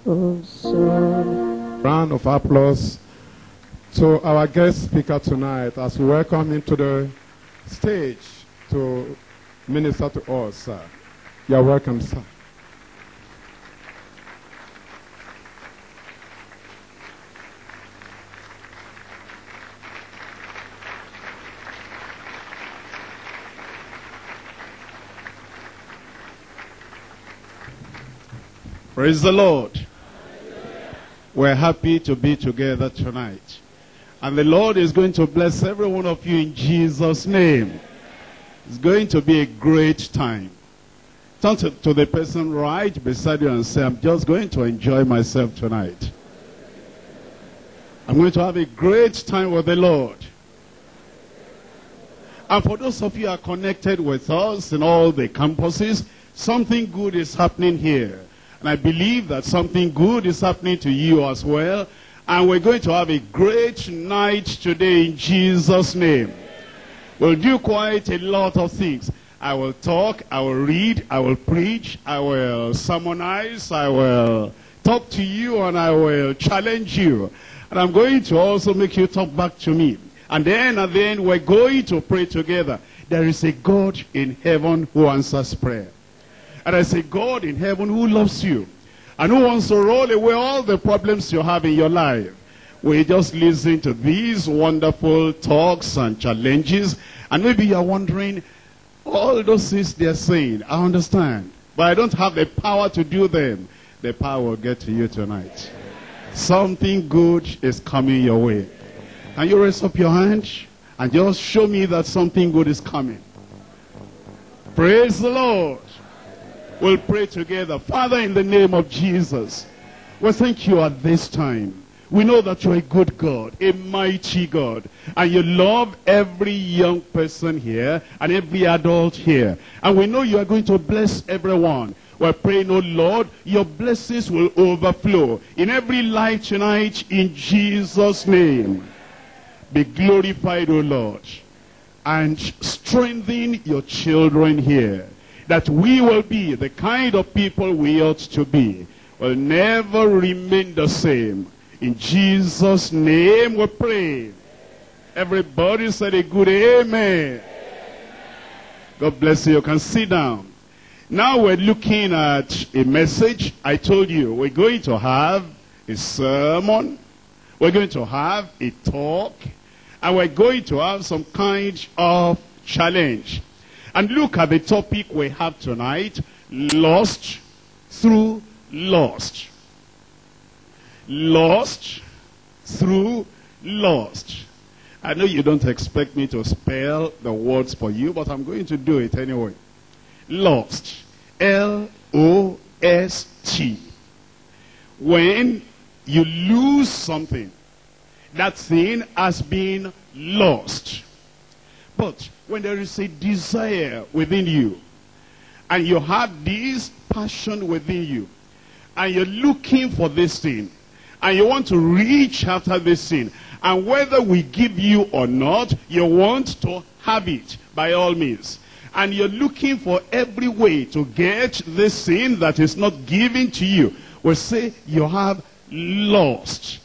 Oh, soul. Round of applause to our guest speaker tonight as we welcome him to the stage to minister to us, sir. You're welcome, sir. Praise the Lord. We're happy to be together tonight. And the Lord is going to bless every one of you in Jesus' name. It's going to be a great time. Turn to the person right beside you and say, I'm just going to enjoy myself tonight. I'm going to have a great time with the Lord. And for those of you who are connected with us in all the campuses, something good is happening here. And I believe that something good is happening to you as well. And we're going to have a great night today in Jesus' name. We'll do quite a lot of things. I will talk, I will read, I will preach, I will sermonize, I will talk to you, and I will challenge you. And I'm going to also make you talk back to me. And then at the end, we're going to pray together. There is a God in heaven who answers prayer. And there's a God in heaven who loves you and who wants to roll away all the problems you have in your life. We just listen to these wonderful talks and challenges, and maybe you're wondering, all those things they're saying, I understand, but I don't have the power to do them. The power will get to you tonight. Something good is coming your way. Can you raise up your hand and just show me that something good is coming? Praise the Lord. We'll pray together. Father, in the name of Jesus, we thank you at this time. We know that you're a good God, a mighty God, and you love every young person here and every adult here. And we know you are going to bless everyone. We're praying, oh Lord, your blessings will overflow in every life tonight in Jesus' name. Be glorified, oh Lord, and strengthen your children here, that we will be the kind of people we ought to be. Will never remain the same. In Jesus' name we pray. Everybody said a good amen. God bless you. You can sit down. Now we're looking at a message. I told you we're going to have a sermon. We're going to have a talk. And we're going to have some kind of challenge. And look at the topic we have tonight, lost through lost. Lost through lost. I know you don't expect me to spell the words for you, but I'm going to do it anyway. Lost. L-O-S-T. When you lose something, that thing has been lost. But when there is a desire within you, and you have this passion within you, and you're looking for this thing, and you want to reach after this thing, and whether we give you or not, you want to have it by all means. And you're looking for every way to get this thing that is not given to you. We say you have lost.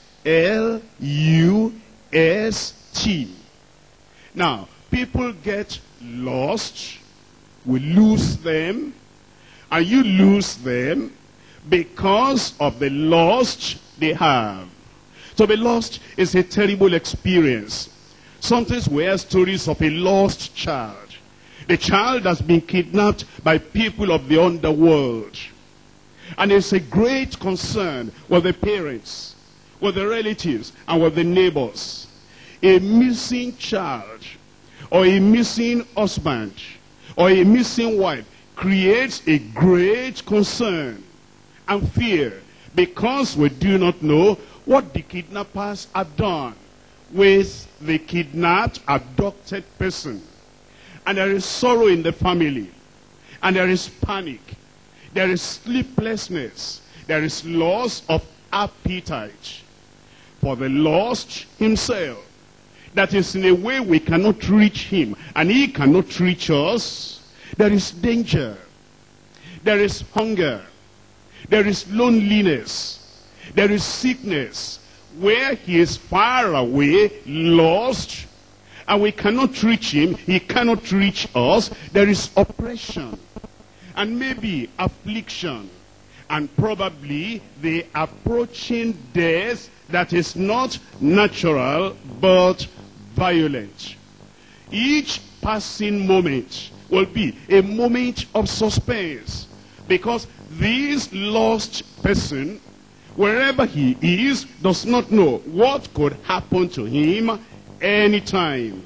L-U-S-T. Now, people get lost, we lose them, and you lose them because of the lost they have. To be lost is a terrible experience. Sometimes we hear stories of a lost child. The child has been kidnapped by people of the underworld. And there's a great concern with the parents, with the relatives, and with the neighbors. A missing child, or a missing husband, or a missing wife creates a great concern and fear, because we do not know what the kidnappers have done with the kidnapped, abducted person. And there is sorrow in the family, and there is panic, there is sleeplessness, there is loss of appetite for the lost himself. That is, in a way we cannot reach him, and he cannot reach us. There is danger, there is hunger, there is loneliness, There is sickness where he is far away, lost, and we cannot reach him. He cannot reach us. There is oppression and maybe affliction, and probably the approaching death that is not natural but violent. Each passing moment will be a moment of suspense, because this lost person, wherever he is, does not know what could happen to him anytime.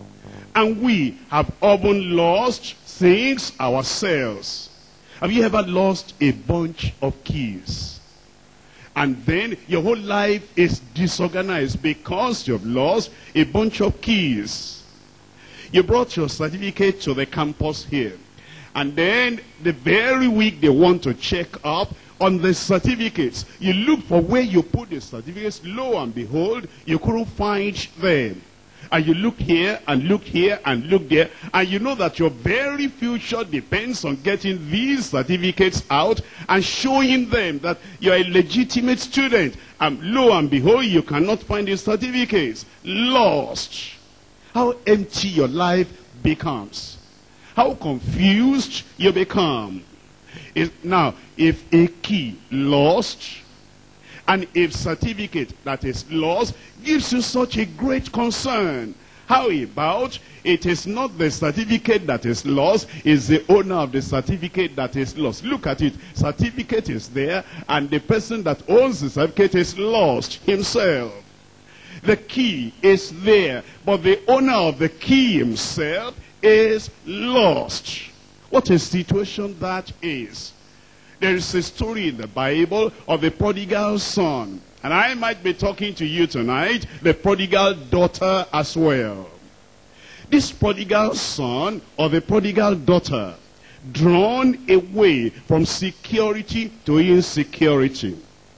And we have often lost things ourselves. Have you ever lost a bunch of keys? And then your whole life is disorganized because you've lost a bunch of keys. You brought your certificate to the campus here, and then the very week they want to check up on the certificates, you look for where you put the certificates. Lo and behold, you couldn't find them. And you look here and look here and look there, and you know that your very future depends on getting these certificates out and showing them that you're a legitimate student. And lo and behold, you cannot find the certificates. Lost. How empty your life becomes. How confused you become. Now, if a key lost, and if certificate that is lost gives you such a great concern, how about it is not the certificate that is lost, it's the owner of the certificate that is lost. Look at it. Certificate is there, and the person that owns the certificate is lost himself. The key is there, but the owner of the key himself is lost. What a situation that is. There is a story in the Bible of the prodigal son. And I might be talking to you tonight, the prodigal daughter as well. This prodigal son or the prodigal daughter, drawn away from security to insecurity,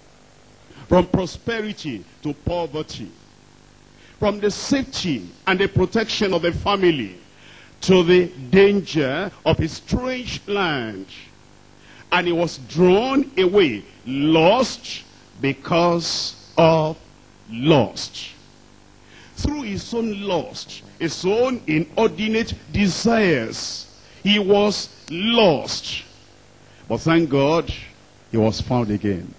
from prosperity to poverty, from the safety and the protection of the family to the danger of a strange land. And he was drawn away, lost because of lust. Through his own lust, his own inordinate desires, he was lost. But thank God, he was found again.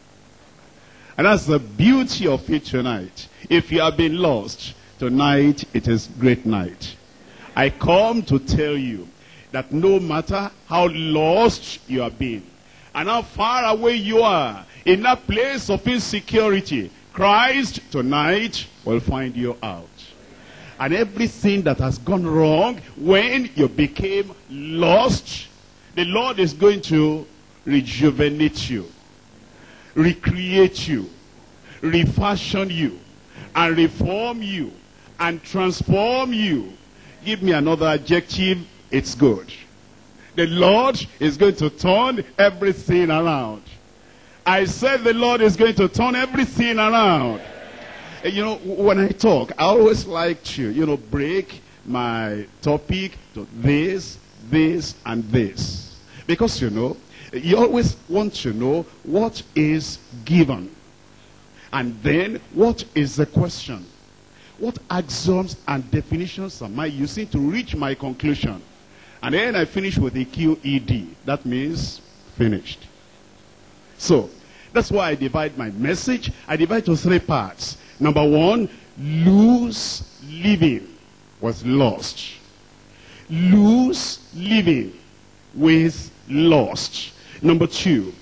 And that's the beauty of it tonight. If you have been lost, tonight it is great night. I come to tell you that no matter how lost you have been, and how far away you are, in that place of insecurity, Christ tonight will find you out. And everything that has gone wrong when you became lost, the Lord is going to rejuvenate you, recreate you, refashion you, and reform you, and transform you. Give me another adjective, it's good. The Lord is going to turn everything around. I said the Lord is going to turn everything around. You know, when I talk, I always like to, break my topic to this, and this. Because, you always want to know what is given. And then, what is the question? What axioms and definitions am I using to reach my conclusion? And then I finish with a QED. That means finished. So, that's why I divide my message. I divide to 3 parts. Number 1, loose living was lost. Loose living with lost. Number 2,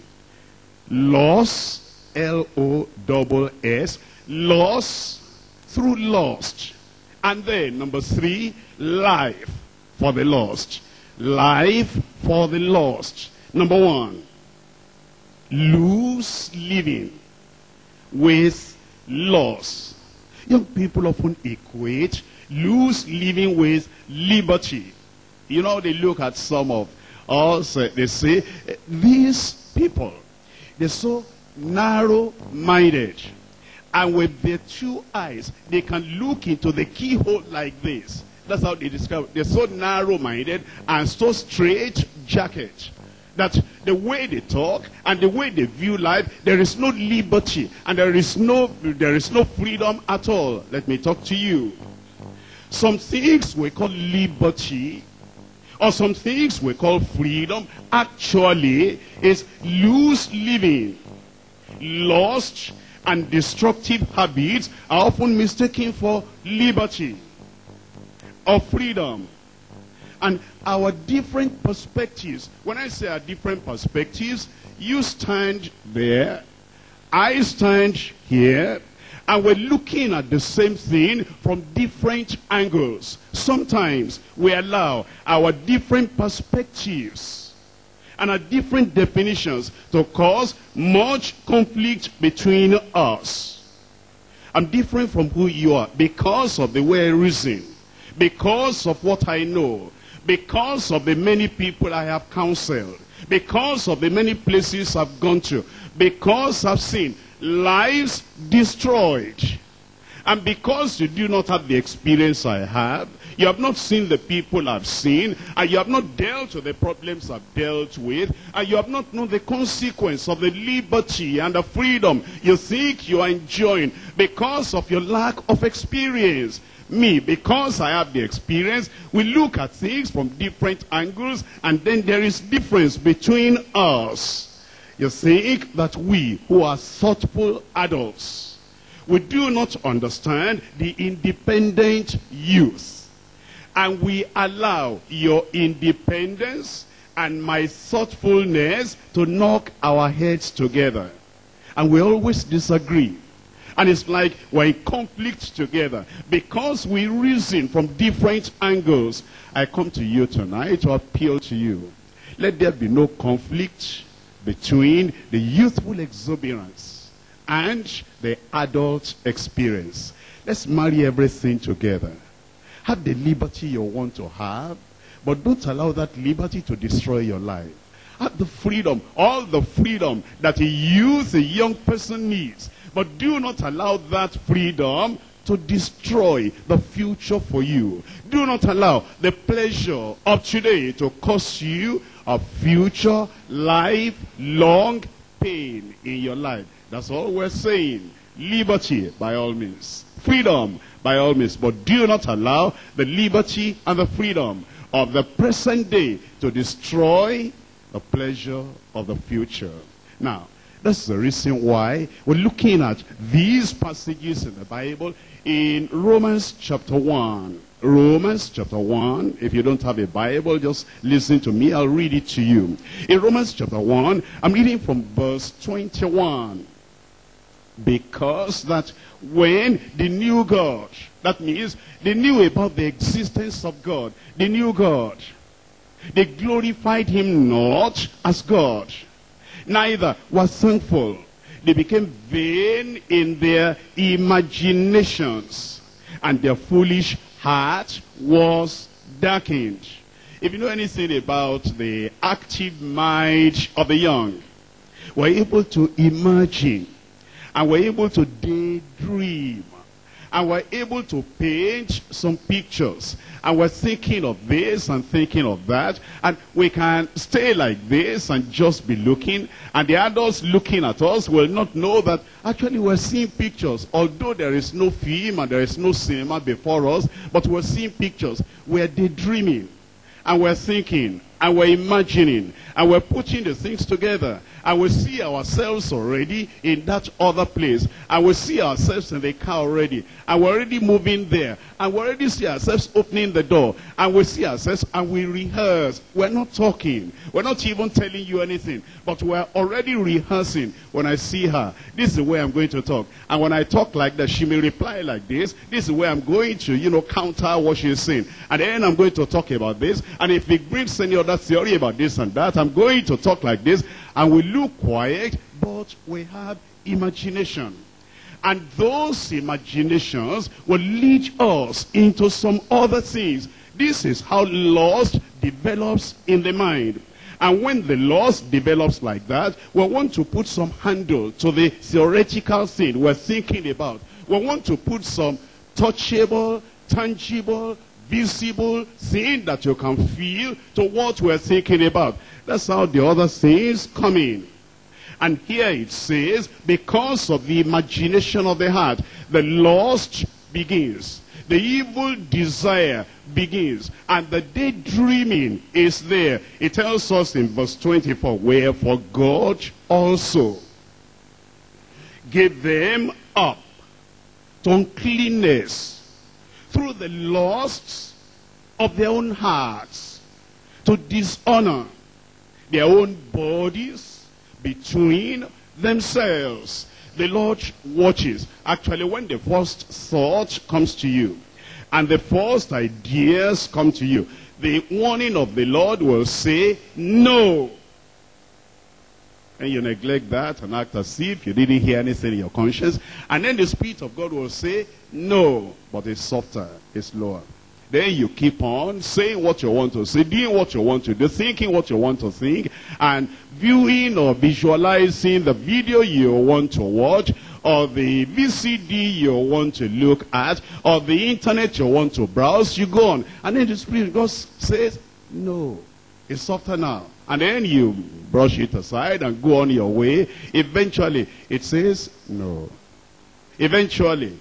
loss, L-O-S-S, loss through lost. And then number 3, life for the lost. Life for the lost. Number 1, loose living with loss. Young people often equate loose living with liberty. They look at some of us, they say, these people, they're so narrow-minded. And with their 2 eyes, they can look into the keyhole like this. That's how they describe it. They're so narrow-minded and so straight-jacket. that the way they talk and the way they view life, there is no liberty and there is no freedom at all. Let me talk to you. Some things we call liberty, or some things we call freedom, actually is loose living. Lust and destructive habits are often mistaken for liberty or freedom. And our different perspectives, when I say our different perspectives, you stand there, I stand here, and we're looking at the same thing from different angles. Sometimes we allow our different perspectives and our different definitions to cause much conflict between us. I'm different from who you are because of the way I reason, because of what I know, because of the many people I have counseled, because of the many places I've gone to, because I've seen lives destroyed. And because you do not have the experience I have, you have not seen the people I've seen, and you have not dealt with the problems I've dealt with, and you have not known the consequence of the liberty and the freedom you think you are enjoying because of your lack of experience. Me, because I have the experience, we look at things from different angles, and then there is difference between us. You think that we, who are thoughtful adults, we do not understand the independent youth. And we allow your independence and my thoughtfulness to knock our heads together. And we always disagree. And it's like we're in conflict together because we reason from different angles. I come to you tonight to appeal to you. Let there be no conflict between the youthful exuberance and the adult experience. Let's marry everything together. Have the liberty you want to have, but don't allow that liberty to destroy your life. Have the freedom, all the freedom that a youth, a young person needs. But do not allow that freedom to destroy the future for you. Do not allow the pleasure of today to cost you a future, lifelong pain in your life. That's all we're saying. Liberty by all means. Freedom by all means. But do not allow the liberty and the freedom of the present day to destroy the pleasure of the future. Now, that's the reason why we're looking at these passages in the Bible in Romans chapter 1. Romans chapter 1. If you don't have a Bible, just listen to me. I'll read it to you. In Romans chapter 1, I'm reading from verse 21. Because that when they knew God, that means they knew about the existence of God. They knew God. They glorified him not as God, neither was thankful. They became vain in their imaginations, and their foolish heart was darkened. If you know anything about the active mind of the young, we're able to imagine, and we're able to daydream, and we're able to paint some pictures, and we're thinking of this and thinking of that, and we can stay like this and just be looking, and the adults looking at us will not know that actually we're seeing pictures. Although there is no film and there is no cinema before us, but we're seeing pictures. We're daydreaming, and we're thinking, and we're imagining, and we're putting the things together, and we see ourselves already in that other place, and we see ourselves in the car already, and we're already moving there, and we already see ourselves opening the door, and we see ourselves, and we rehearse. We're not talking, we're not even telling you anything, but we're already rehearsing. When I see her, this is the way I'm going to talk, and when I talk like that, she may reply like this. This is the way I'm going to, counter what she's saying, and then I'm going to talk about this, and if it brings any other theory about this and that, I'm going to talk like this, and we look quiet, but we have imagination. And those imaginations will lead us into some other things. This is how lust develops in the mind. And when the lust develops like that, we want to put some handle to the theoretical thing we're thinking about. We want to put some touchable, tangible, visible thing that you can feel to what we're thinking about. That's how the other things come in. And here it says, because of the imagination of the heart, the lust begins. The evil desire begins. And the daydreaming is there. It tells us in verse 24, wherefore God also gave them up to uncleanness through the lusts of their own hearts, to dishonor their own bodies between themselves. The Lord watches. Actually, when the first thought comes to you and the first ideas come to you, the warning of the Lord will say no. And you neglect that and act as if you didn't hear anything in your conscience. And then the Spirit of God will say no, but it's softer, it's lower. Then you keep on saying what you want to say, doing what you want to do, thinking what you want to think, and viewing or visualizing the video you want to watch, or the VCD you want to look at, or the internet you want to browse. You go on. And then the Spirit of God says, no, it's softer now. And then you brush it aside and go on your way. Eventually, it says, no. Eventually,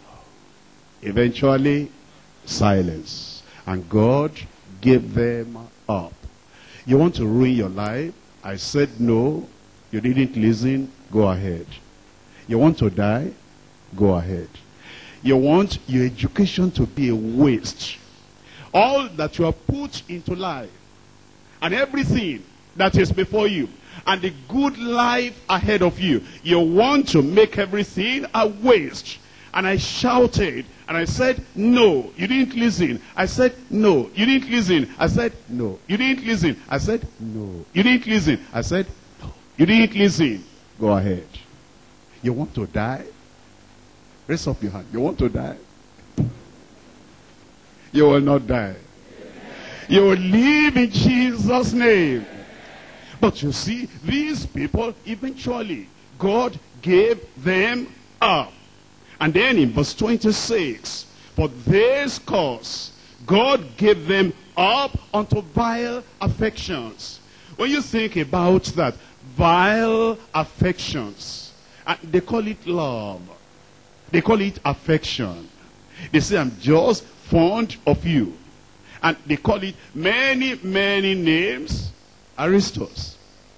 silence. And God gave them up. You want to ruin your life? I said no. You didn't listen? Go ahead. You want to die? Go ahead. You want your education to be a waste. All that you have put into life and everything that is before you and the good life ahead of you, you want to make everything a waste. And I shouted and I said, no, you didn't listen. I said, no, you didn't listen. I said, no, you didn't listen. I said, no, you didn't listen. I said, no, you didn't listen. Go ahead. You want to die? Raise up your hand. You want to die? You will not die. You will live in Jesus' name. But you see, these people, eventually, God gave them up. And then in verse 26, for this cause, God gave them up unto vile affections. When you think about that, vile affections, and they call it love. They call it affection. They say, I'm just fond of you. And they call it many, many names. Aristos.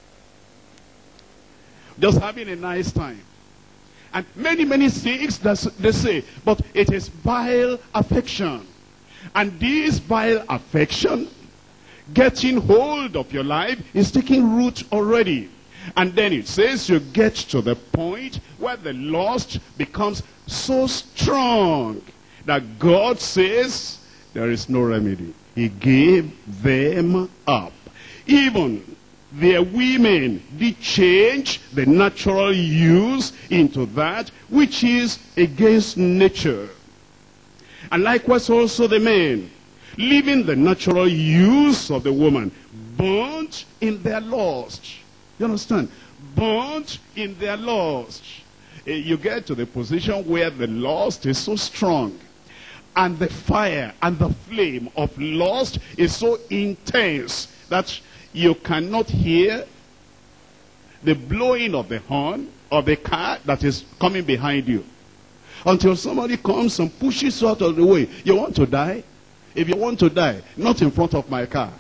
Just having a nice time. And many, many things that they say. But it is vile affection. And this vile affection, getting hold of your life, is taking root already. And then it says you get to the point where the lust becomes so strong that God says there is no remedy. He gave them up. Even their women did change the natural use into that which is against nature. And likewise also the men, leaving the natural use of the woman, burnt in their lust. You understand? Burnt in their lust. You get to the position where the lust is so strong, and the fire and the flame of lust is so intense that you cannot hear the blowing of the horn of the car that is coming behind you until somebody comes and pushes you out of the way. You want to die? If you want to die, not in front of my car.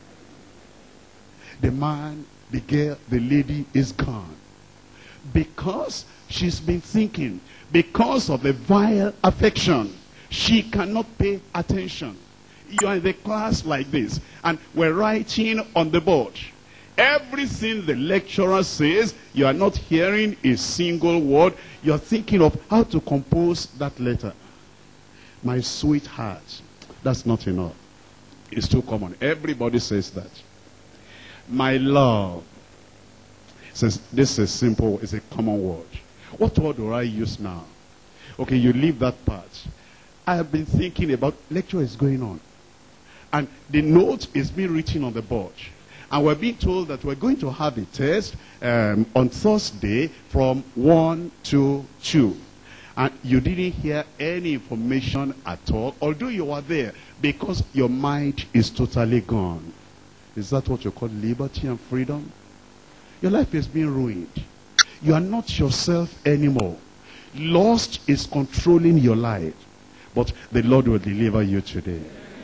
The man, the girl, the lady is gone. Because she's been thinking, because of the vile affection, she cannot pay attention. You are in the class like this, and we're writing on the board. Everything the lecturer says, you are not hearing a single word. You're thinking of how to compose that letter. My sweetheart. That's not enough. It's too common. Everybody says that. My love. Says this is simple, it's a common word. What word do I use now? Okay, you leave that part. I have been thinking about, lecture is going on. And the note is being written on the board. And we're being told that we're going to have a test on Thursday from 1 to 2. And you didn't hear any information at all, although you were there. because your mind is totally gone. Is that what you call liberty and freedom? Your life is being ruined. You are not yourself anymore. Lust is controlling your life. But the Lord will deliver you today.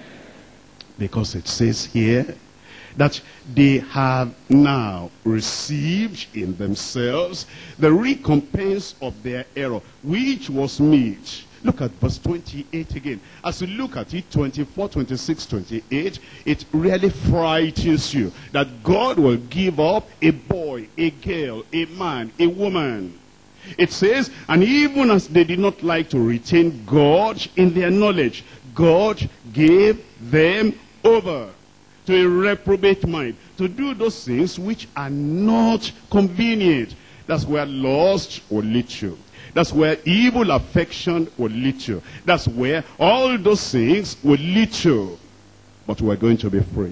Because it says here that they have now received in themselves the recompense of their error, which was meet. Look at verse 28 again. As you look at it, 24, 26, 28, it really frightens you that God will give up a boy, a girl, a man, a woman. It says, and even as they did not like to retain God in their knowledge, God gave them over to a reprobate mind, to do those things which are not convenient. That's where lust will lead you. That's where evil affection will lead you. That's where all those things will lead you. But we're going to be free.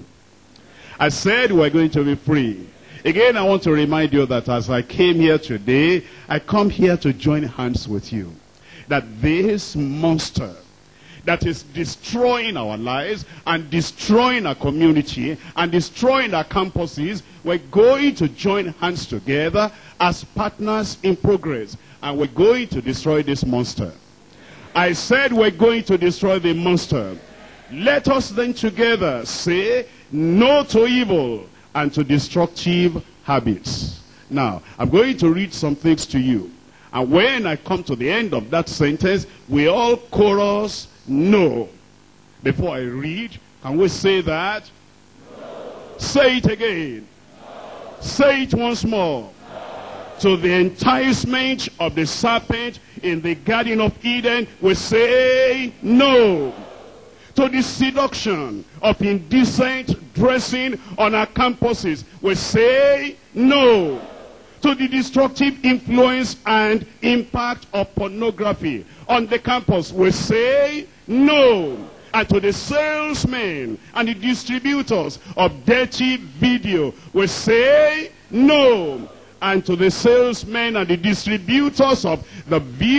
I said we're going to be free. Again, I want to remind you that as I came here today, I come here to join hands with you. That this monster that is destroying our lives and destroying our community and destroying our campuses, we're going to join hands together as partners in progress. And we're going to destroy this monster. I said we're going to destroy the monster. Let us then together say no to evil and to destructive habits. Now, I'm going to read some things to you. And when I come to the end of that sentence, we all chorus no. Before I read, can we say that? No. Say it again. No. Say it once more. To the enticement of the serpent in the Garden of Eden, we say no. To the seduction of indecent dressing on our campuses, we say no. To the destructive influence and impact of pornography on the campus, we say no. And to the salesmen and the distributors of dirty video, we say no. And to the salesmen and the distributors of the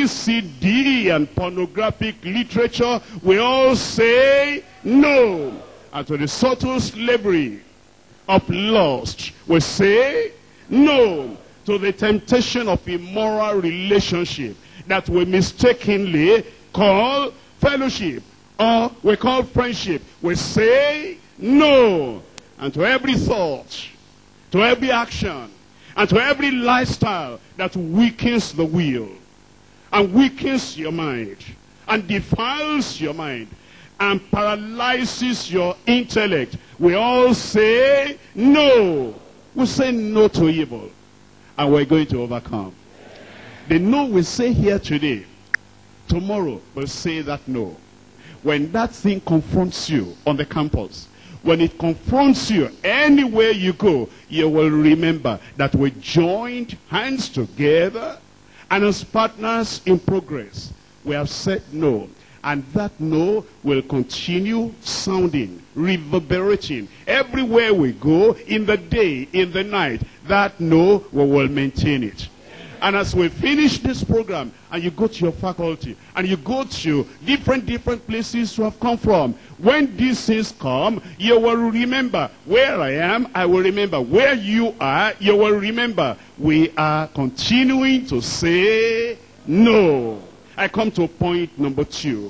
VCD and pornographic literature, we all say no. And to the subtle slavery of lust, we say no. To the temptation of immoral relationship that we mistakenly call fellowship or we call friendship, we say no. And to every thought, to every action, and to every lifestyle that weakens the will, and weakens your mind, and defiles your mind, and paralyzes your intellect, we all say no. We say no to evil, and we're going to overcome. The no we say here today, tomorrow we'll say that no. When that thing confronts you on the campus, when it confronts you anywhere you go, you will remember that we joined hands together, and as partners in progress, we have said no. And that no will continue sounding, reverberating everywhere we go, in the day, in the night. That no, we will maintain it. And as we finish this program, and you go to your faculty, and you go to different places you have come from, when these things come, you will remember where I am, I will remember where you are, you will remember. We are continuing to say no. I come to point number 2.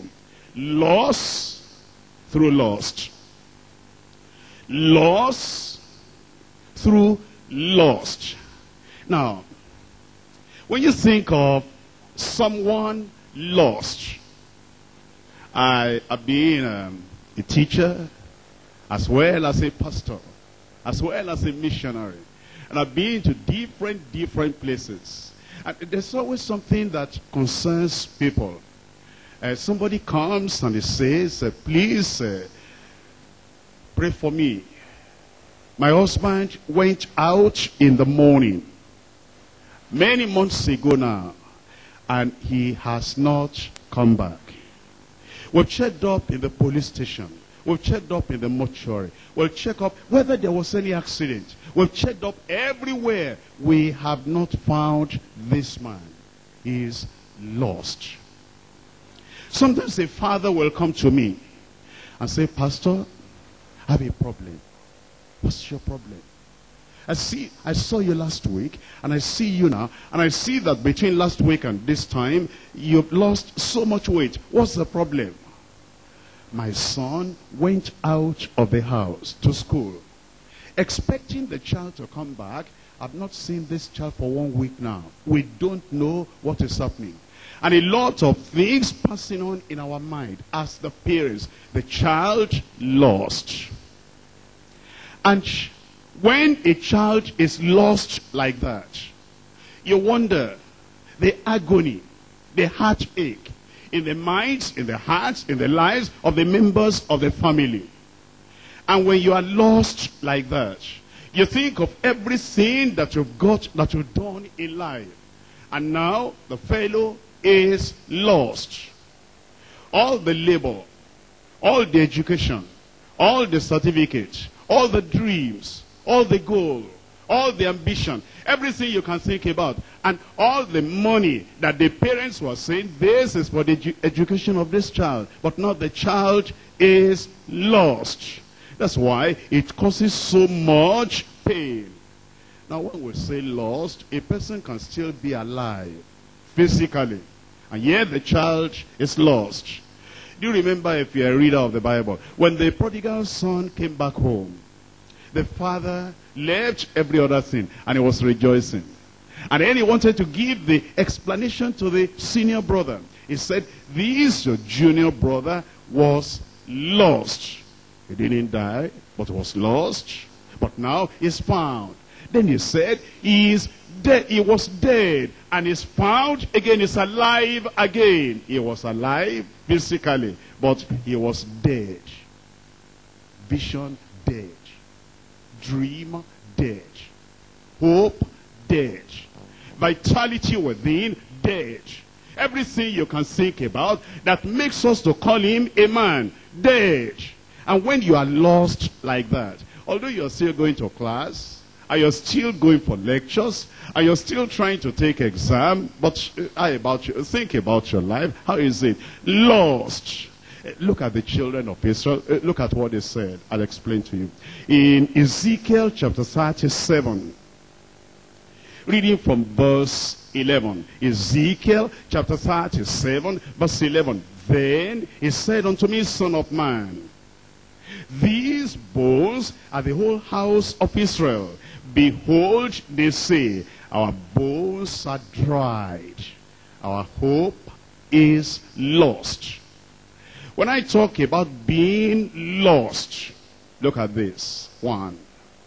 Loss through lust. Loss through lust. Now, when you think of someone lost, I have been a teacher, as well as a pastor, as well as a missionary. And I've been to different places. And there's always something that concerns people. Somebody comes and he says, please pray for me. My husband went out in the morning, many months ago now, and he has not come back. We've checked up in the police station. We've checked up in the mortuary. We'll check up whether there was any accident. We've checked up everywhere. We have not found this man. He is lost. Sometimes a father will come to me and say, Pastor, I have a problem. What's your problem? I saw you last week, and I see you now, and I see that between last week and this time, you've lost so much weight. What's the problem? My son went out of the house to school, expecting the child to come back. I've not seen this child for 1 week now. We don't know what is happening. And a lot of things passing on in our mind as the parents. The child lost. And when a child is lost like that, you wonder the agony, the heartache in the minds, in the hearts, in the lives of the members of the family. And when you are lost like that, you think of everything that you've got, that you've done in life. And now the fellow is lost. All the labor, all the education, all the certificates, all the dreams, all the goal, all the ambition, everything you can think about, and all the money that the parents were saying, this is for the education of this child, but not the child is lost. That's why it causes so much pain. Now when we say lost, a person can still be alive physically, and yet the child is lost. Do you remember, if you're a reader of the Bible, when the prodigal son came back home, the father left every other thing, and he was rejoicing. And then he wanted to give the explanation to the senior brother. He said, this your junior brother was lost. He didn't die, but was lost. But now he's found. Then he said, he is dead. He was dead, and is found again. He's alive again. He was alive physically, but he was dead. Vision dead. Dream dead. Hope dead. Vitality within dead. Everything you can think about that makes us to call him a man dead. And when you are lost like that, although you're still going to class, and you're still going for lectures, and you're still trying to take exam, but how about you? Think about your life. How is it? Lost. Look at the children of Israel. Look at what they said. I'll explain to you. In Ezekiel chapter 37, reading from verse 11. Ezekiel chapter 37, verse 11. Then he said unto me, Son of man, these bones are the whole house of Israel. Behold, they say, our bones are dried. Our hope is lost. When I talk about being lost, look at this. 1,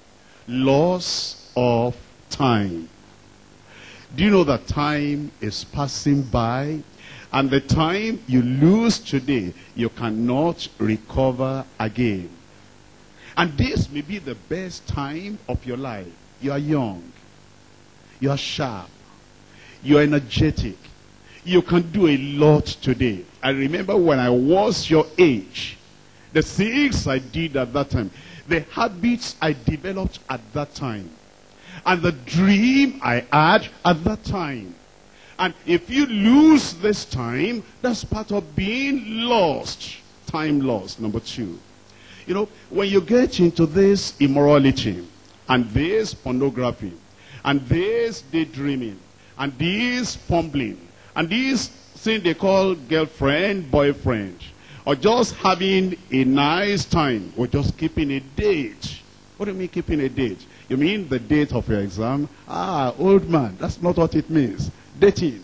loss of time. Do you know that time is passing by? And the time you lose today, you cannot recover again. And this may be the best time of your life. You are young. You are sharp. You are energetic. You can do a lot today. I remember when I was your age, the things I did at that time, the habits I developed at that time, and the dream I had at that time. And if you lose this time, that's part of being lost. Time lost. Number 2. You know, when you get into this immorality, and this pornography, and this daydreaming, and this fumbling, and this thing they call girlfriend, boyfriend, or just having a nice time, or just keeping a date. What do you mean keeping a date? You mean the date of your exam? Ah, old man, that's not what it means. Dating.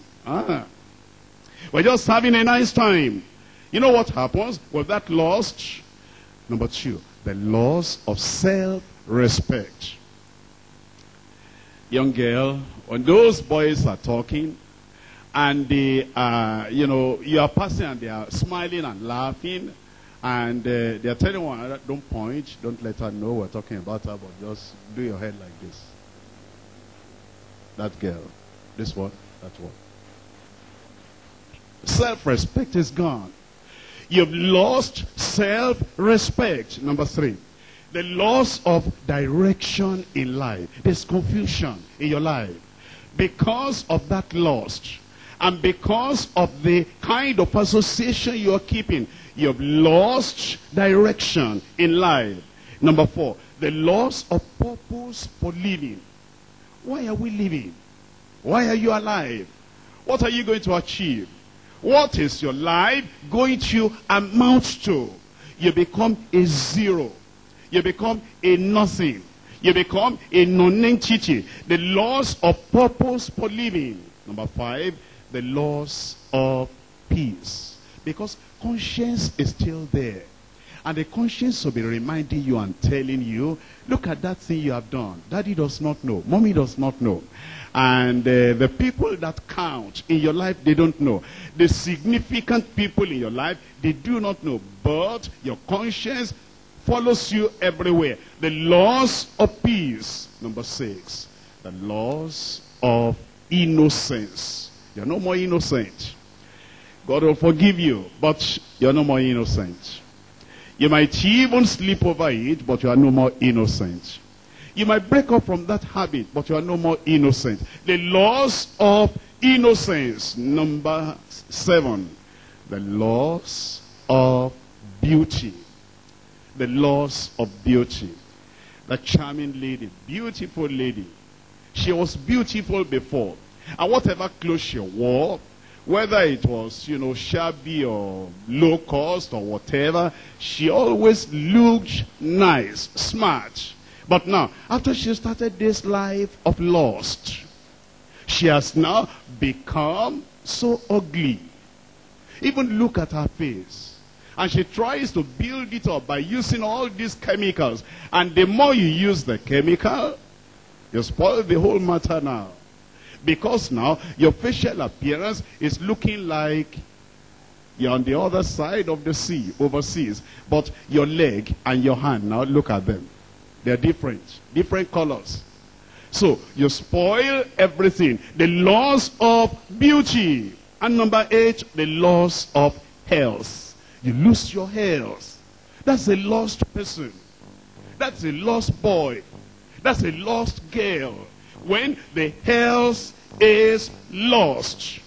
We're just having a nice time. You know what happens with that lost? Number 2, the loss of self-respect. Young girl, when those boys are talking, and they you know, you are passing and they are smiling and laughing, and they are telling one another, don't point, don't let her know we're talking about her, but just do your head like this. That girl, this one, that one. Self-respect is gone. You've lost self-respect. Number 3, the loss of direction in life. There's confusion in your life. Because of that loss, and because of the kind of association you are keeping, You've lost direction in life. Number 4, the loss of purpose for living. Why are we living? Why are you alive? What are you going to achieve? What is your life going to amount to? You become a zero. You become a nothing. You become a non-entity. The loss of purpose for living. Number 5, the loss of peace. Because conscience is still there. And the conscience will be reminding you and telling you, look at that thing you have done. Daddy does not know. Mommy does not know. And the people that count in your life, they don't know. The significant people in your life, they do not know. But your conscience follows you everywhere. The loss of peace. Number 6, the loss of innocence. You're no more innocent. God will forgive you, but you're no more innocent. You might even sleep over it, but you are no more innocent. You might break up from that habit, but you are no more innocent. The loss of innocence. Number 7, the loss of beauty. The loss of beauty. The charming lady, beautiful lady. She was beautiful before. And whatever clothes she wore, whether it was, shabby or low cost or whatever, she always looked nice, smart. But now, after she started this life of lust, she has now become so ugly. Even look at her face. And she tries to build it up by using all these chemicals. And the more you use the chemical, you spoil the whole matter now. Because now, your facial appearance is looking like you're on the other side of the sea, overseas. But your leg and your hand, now look at them. They're different colors. So, you spoil everything. The loss of beauty. And number 8, the loss of health. You lose your health. That's a lost person. That's a lost boy. That's a lost girl. When the health is lost.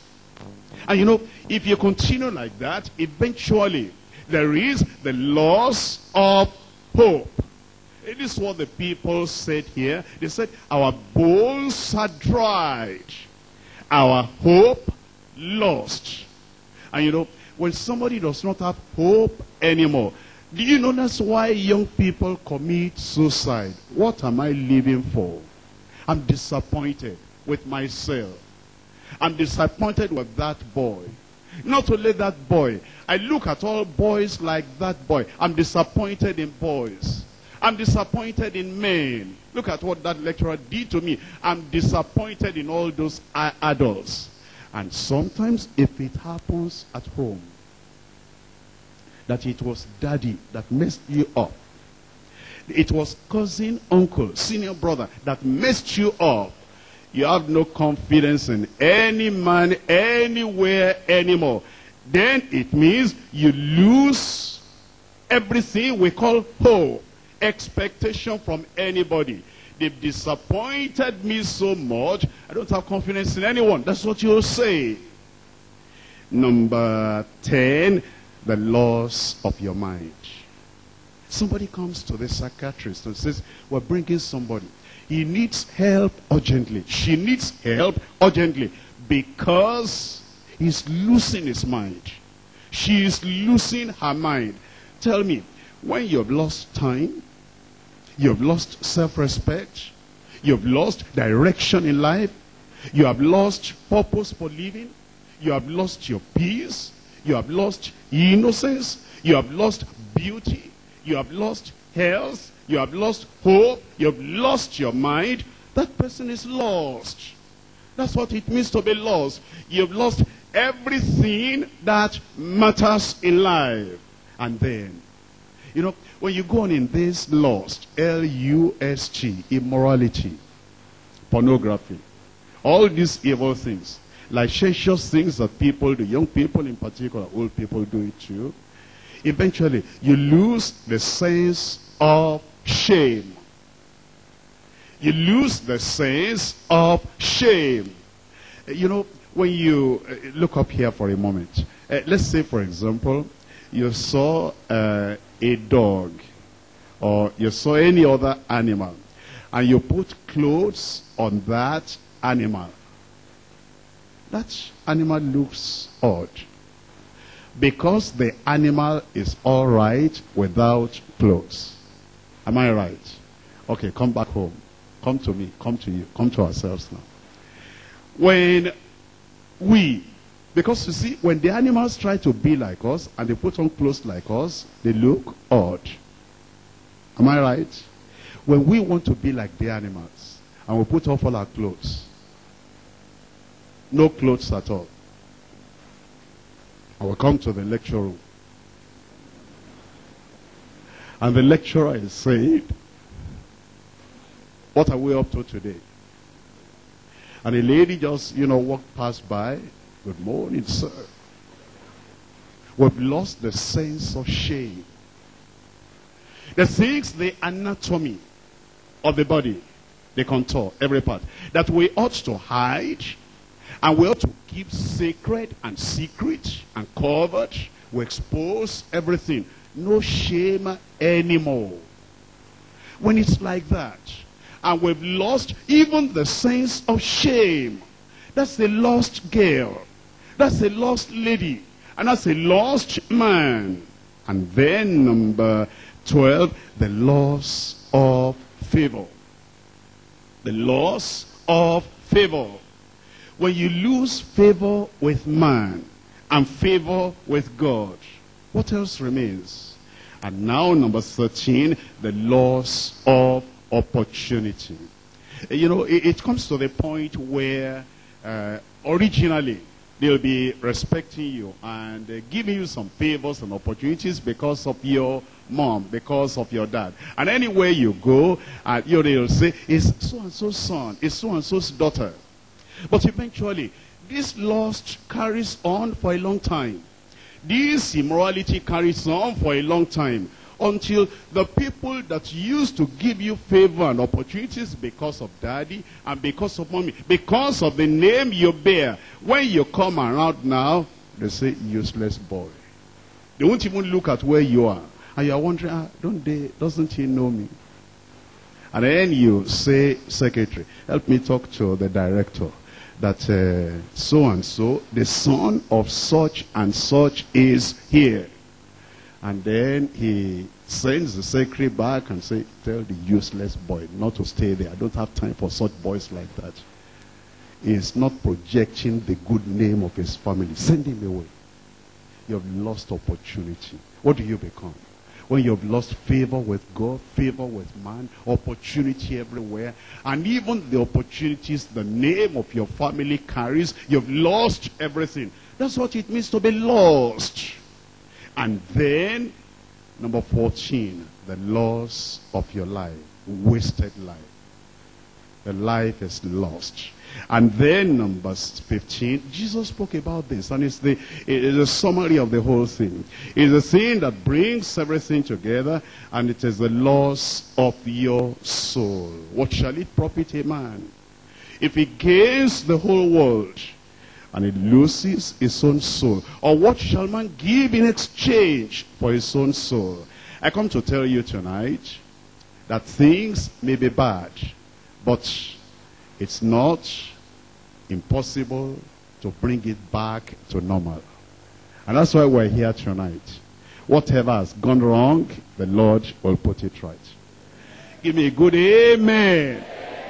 And if you continue like that, eventually there is the loss of hope. It is what the people said here. They said, our bones are dried. Our hope lost. And when somebody does not have hope anymore, do you know that's why young people commit suicide? What am I living for? I'm disappointed with myself. I'm disappointed with that boy. Not only that boy. I look at all boys like that boy. I'm disappointed in boys. I'm disappointed in men. Look at what that lecturer did to me. I'm disappointed in all those adults. And sometimes if it happens at home, that it was daddy that messed you up. It was cousin, uncle, senior brother that messed you up. You have no confidence in any man, anywhere, anymore. Then it means you lose everything we call hope, expectation from anybody. They've disappointed me so much, I don't have confidence in anyone. That's what you'll say. Number 10, the loss of your mind. Somebody comes to the psychiatrist and says, we're bringing somebody. He needs help urgently. She needs help urgently because he's losing his mind. She is losing her mind. Tell me, when you've lost time, you've lost self-respect, you've lost direction in life, you have lost purpose for living, you have lost your peace, you have lost innocence, you have lost beauty, you have lost health, you have lost hope, you have lost your mind, that person is lost. That's what it means to be lost. You've lost everything that matters in life. And then, when you go on in this lust, L-U-S-T, immorality, pornography, all these evil things, licentious things that people do, young people in particular, old people do it too, eventually you lose the sense of shame. You lose the sense of shame. When you look up here for a moment, let's say, for example, you saw a dog, or you saw any other animal, and you put clothes on that animal, that animal looks odd, because the animal is all right without clothes. Am I right? Okay, come back home. Come to me, come to you, come to ourselves now. When because you see, when the animals try to be like us and they put on clothes like us, they look odd. Am I right? When we want to be like the animals and we put off all our clothes, no clothes at all, I will come to the lecture room, and the lecturer is saying, what are we up to today? And a lady just, walked past by. Good morning, sir. We've lost the sense of shame. The things, the anatomy of the body, the contour, every part, that we ought to hide, and we ought to keep sacred and secret and covered. We expose everything. No shame anymore. When it's like that, and we've lost even the sense of shame, that's a lost girl, that's a lost lady, and that's a lost man. And then number 12, the loss of favor. The loss of favor. When you lose favor with man and favor with God, what else remains? And now number 13, the loss of opportunity. It comes to the point where originally they'll be respecting you and giving you some favors and opportunities because of your mom, because of your dad. And anywhere you go, they'll say, it's so-and-so's son, it's so-and-so's daughter. But eventually, this lust carries on for a long time. This immorality carries on for a long time, until the people that used to give you favor and opportunities because of daddy and because of mommy, because of the name you bear, when you come around now, they say, useless boy. They won't even look at where you are. And you're wondering, doesn't he know me? And then you say, secretary, help me talk to the director, that so-and-so, the son of such and such is here. And then he sends the secretary back and say, tell the useless boy not to stay there. I don't have time for such boys like that. He is not projecting the good name of his family. Send him away. You have lost opportunity. What do you become? When you have lost favor with God, favor with man, opportunity everywhere, and even the opportunities the name of your family carries, you've lost everything. That's what it means to be lost. And then, number 14, the loss of your life, wasted life. The life is lost. And then, number 15, Jesus spoke about this, and it's a summary of the whole thing. It's the thing that brings everything together, and it is the loss of your soul. What shall it profit a man if he gains the whole world, and it loses his own soul? Or what shall man give in exchange for his own soul? I come to tell you tonight that things may be bad, but it's not impossible to bring it back to normal. And that's why we're here tonight. Whatever has gone wrong, the Lord will put it right. Give me a good amen.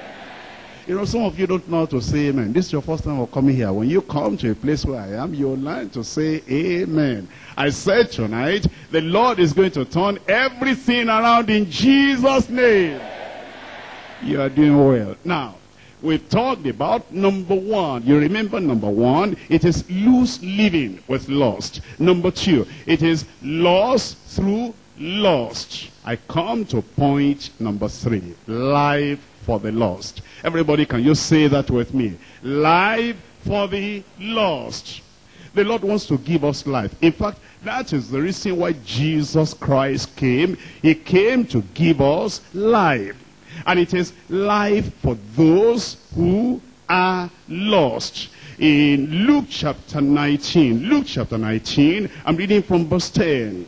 Some of you don't know how to say amen. This is your first time of coming here. When you come to a place where I am, you'll learn to say amen. I said tonight, the Lord is going to turn everything around in Jesus' name. You are doing well. Now, we've talked about number 1. You remember number 1? It is loose living with lust. Number 2, it is loss through lust. I come to point number 3. Life for the lost. Everybody, can you say that with me? Life for the lost. The Lord wants to give us life. In fact, that is the reason why Jesus Christ came. He came to give us life. And it is life for those who are lost. in Luke chapter 19. Luke chapter 19, I'm reading from verse 10.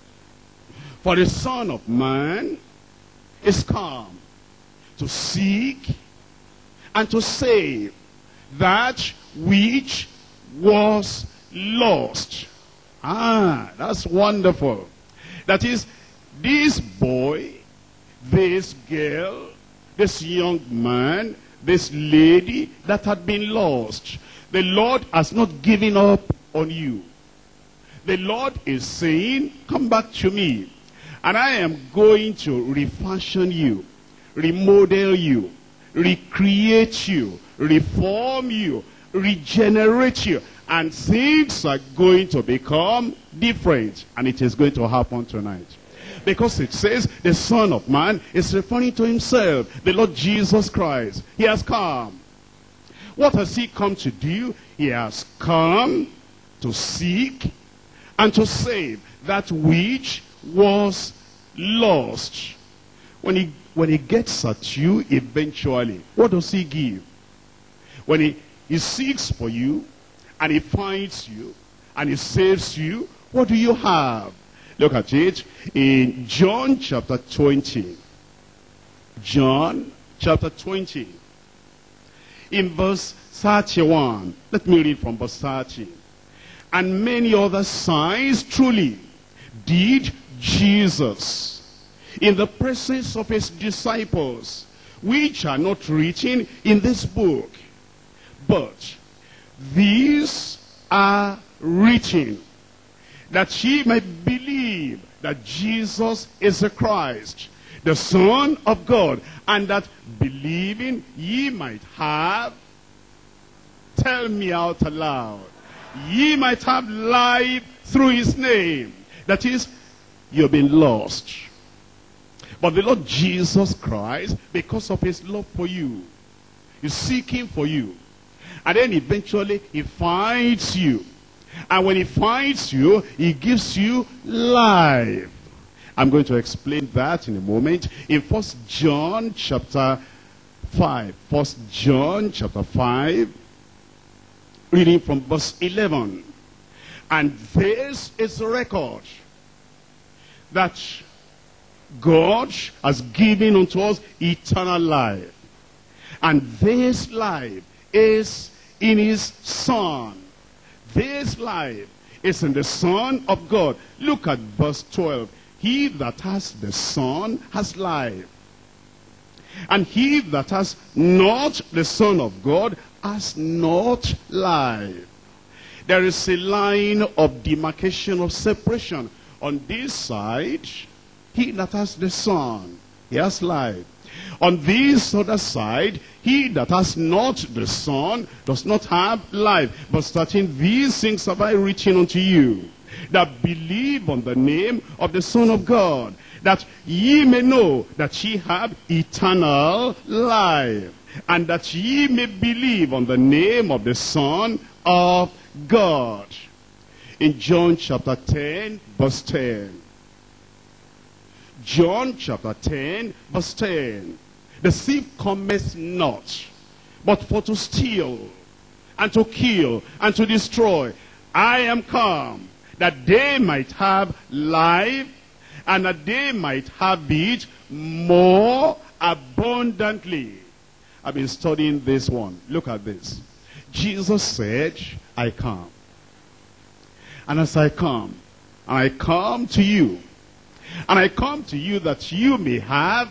For the Son of Man is come to seek and to save that which was lost. Ah, that's wonderful. That is, this boy, this girl, this young man, this lady that had been lost, the Lord has not given up on you. The Lord is saying, come back to me, and I am going to refashion you, remodel you, recreate you, reform you, regenerate you, and things are going to become different. And it is going to happen tonight, because it says the Son of Man is referring to himself, the Lord Jesus Christ. He has come. What has he come to do? He has come to seek and to save that which was lost. When he gets at you eventually, what does he give? When he seeks for you, and he finds you, and he saves you, what do you have? Look at it in John chapter 20. John chapter 20. In verse 31. Let me read from verse 30. And many other signs truly did Jesus in the presence of his disciples, which are not written in this book. But these are written, that ye might believe that Jesus is the Christ, the Son of God, and that believing ye might have, tell me out aloud, ye might have life through his name. That is, you've been lost, but the Lord Jesus Christ, because of his love for you, is seeking for you. And then eventually he finds you. And when he finds you, he gives you life. I'm going to explain that in a moment. In 1 John chapter 5. 1 John chapter 5. Reading from verse 11. And this is the record that God has given unto us eternal life. And this life is in his Son. This life is in the Son of God. Look at verse 12. He that has the Son has life. And he that has not the Son of God has not life. There is a line of demarcation, of separation. On this side, he that has the Son, he has life. On this other side, he that has not the Son does not have life. But starting, these things have I written unto you, that believe on the name of the Son of God, that ye may know that ye have eternal life, and that ye may believe on the name of the Son of God. In John chapter 10, verse 10. John chapter 10, verse 10. The thief cometh not, but for to steal, and to kill, and to destroy. I am come, that they might have life, and that they might have it more abundantly. I've been studying this one. Look at this. Jesus said, I come. And as I come to you, and I come to you that you may have,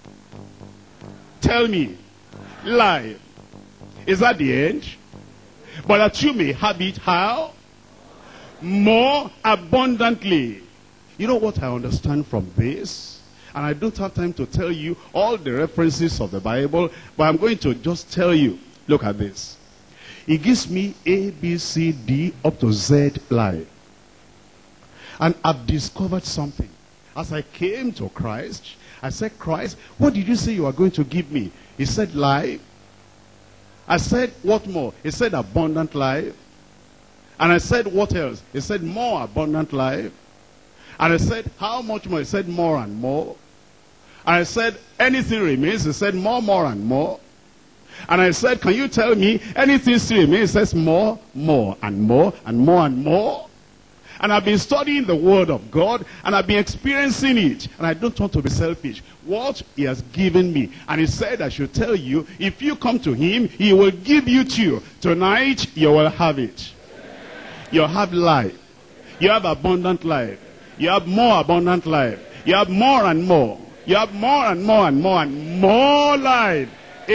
tell me, life. Is that the end? But that you may have it how? More abundantly. You know what I understand from this? And I don't have time to tell you all the references of the Bible, but I'm going to just tell you. Look at this. It gives me A, B, C, D, up to Z life. And I've discovered something. As I came to Christ, I said, Christ, what did you say you are going to give me? He said, life. I said, what more? He said, abundant life. And I said, what else? He said, more abundant life. And I said, how much more? He said, more and more. And I said, anything remains? He said, more, more, and more. And I said, can you tell me anything still remains? He says, more, more, and more, and more, and more. And I've been studying the word of God, and I've been experiencing it. And I don't want to be selfish. What he has given me. And he said, I should tell you, if you come to him, he will give you too. Tonight, you will have it. You have life. You have abundant life. You have more abundant life. You have more and more. You have more and more and more and more life.